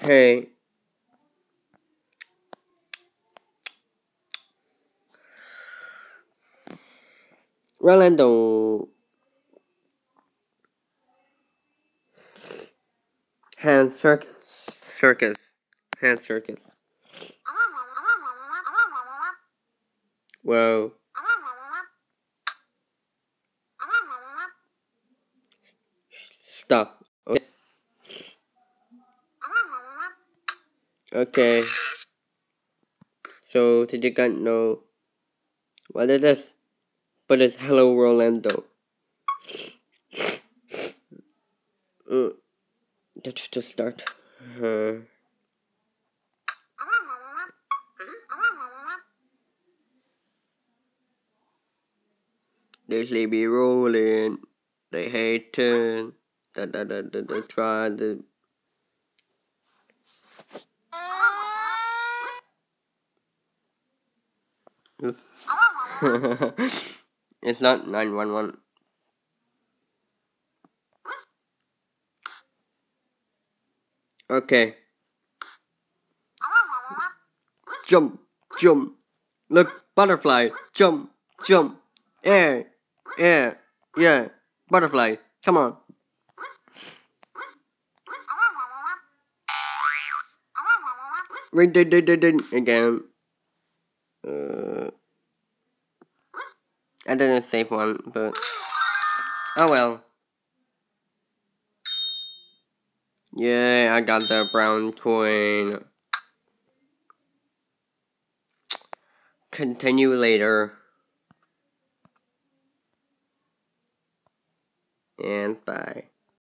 Okay. Rolando. Hand circus. Circus. Hand circus. Whoa. Stop. Okay. Okay. So did you guys know what it is? But it's Hello Rolando. Let's just start. They sleepy rolling. They hating. They try to. It's not 911. Okay. Jump, jump. Look, butterfly. Jump, jump. Air, air, yeah. Butterfly. Come on. Ring, ding, ding, ding, ding. Again. I didn't save one, but oh well. Yeah, I got the brown coin. Continue later. And bye.